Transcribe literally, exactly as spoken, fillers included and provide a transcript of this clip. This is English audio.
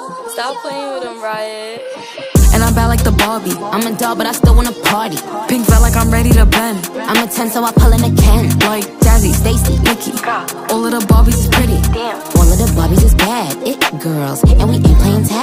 Stop playing with him, Riot. And I'm bad like the Barbie. I'm a doll, but I still wanna party. Pink felt like I'm ready to bend. I'm a ten, so I pull in a Ken. Like Jazzy, Stacy, Nikki. All of the Barbies is pretty. Damn. All of the Barbies is bad. It girls, and we ain't playing tag.